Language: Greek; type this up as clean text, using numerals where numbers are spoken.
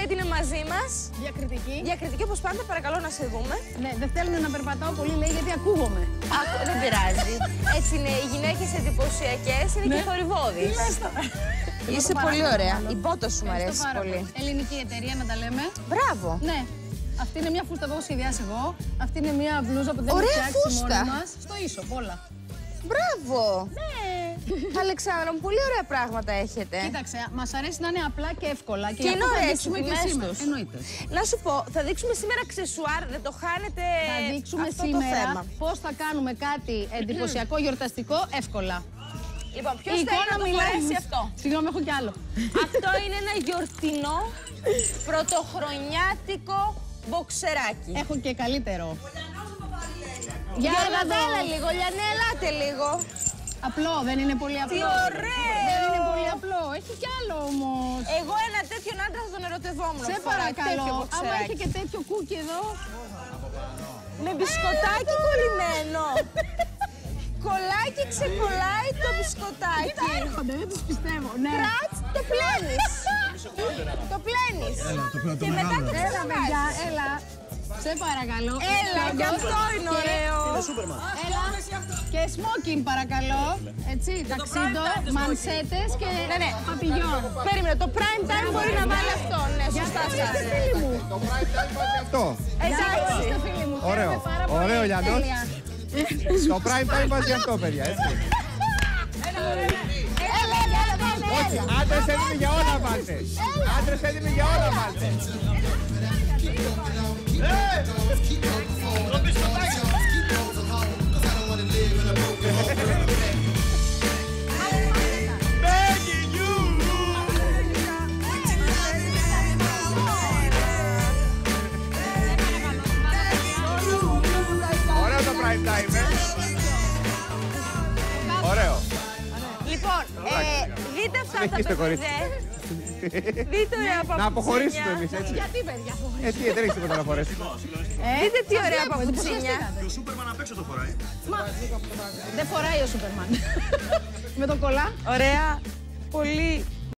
Lady είναι μαζί μας. Διακριτική. Διακριτική, όπως πάντα, παρακαλώ να σε δούμε. Ναι, δεν θέλουν να περπατάω πολύ, λέει, γιατί ακούγομαι. Δεν πειράζει. Έτσι είναι, οι γυναίκες εντυπωσιακές είναι και θορυβώδεις. Είσαι πολύ ωραία. Η μπότα σου μου αρέσει πολύ. Ελληνική εταιρεία, να τα λέμε. Μπράβο. Ναι. Αυτή είναι μια φούστα που έχω σχεδιάσει εγώ. Αυτή είναι μια μπλούζα που δεν έχω φτιάξει μόνοι μας. Στο ίσο, όλα. Μπράβο. Ναι. Αλεξάνδρα μου, πολύ ωραία πράγματα έχετε. Κοίταξε, μας αρέσει να είναι απλά και εύκολα. Και είναι ωραίες οι και τιμές σήμερα. τους. Εννοείται. Να σου πω, θα δείξουμε σήμερα αξεσουάρ, δεν το χάνετε. Θα δείξουμε αυτό σήμερα το θέμα. πώς θα κάνουμε κάτι εντυπωσιακό γιορταστικό εύκολα. Λοιπόν, ποιος θέλει να το φορέσει αυτό? Συγγνώμη, έχω κι άλλο. Αυτό είναι ένα γιορτινό, πρωτοχρονιάτικο μποξεράκι. Έχω και καλύτερο. Γιώργα, έλα λίγο, Λιανέ, ελάτε λίγο. Απλό, δεν είναι πολύ απλό. Τι ωραίο! Δεν είναι πολύ απλό. Έχει κι άλλο όμως. Εγώ ένα τέτοιον άντρα θα τον ερωτευόμουν. Σε παρακαλώ, άμα έχει και τέτοιο κούκι εδώ. Με μπισκοτάκι κολλημένο. Κολλάει και ξεκολλάει το μπισκοτάκι. Κοίτα, έρχονται, δεν τους πιστεύω. Ναι. Κράτς, το πλένεις. Το πλένεις. Και μετά το ξαναβάζεις. Έλα. Σε παρακαλώ. Έλα, και αυτό είναι ωραίο. Έλα. Και σμόκιν παρακαλώ. Έτσι, ταξίδο, μανσέτες και παπηγιόν. Περίμενε, το prime time μπορεί να βάλει αυτό. Ναι, σωστά σας. Φίλοι μου. Το prime time βάζει αυτό. Εντάξει. Είστε φίλοι μου. Ωραίο. Χαίρομαι πάρα πολύ. Ωραίο, Λιανός. Τέλεια. Το prime time βάζει αυτό, παιδιά, έτσι. Όχι, άντρες έτοιμοι για όλα βάλτε. Άντρες έτοιμοι για όλα βάλτε. Ωραίο το prime time, Ωραίο. Λοιπόν, δείτε αυτά τα Συνεχίστε, κορίτσι. παιδιά. Δείτε ωραία παπουτσίνια. Να αποχωρήσουμε εμείς, έτσι. Γιατί, παιδιά, Τι, δεν έχεις τίποτα να φορέσεις. Δείτε τι ωραία παπουτσίνια. Και ο Σούπερμαν απ' έξω το φοράει. Δεν φοράει ο Σούπερμαν. Με το κολλά. Ωραία. Πολύ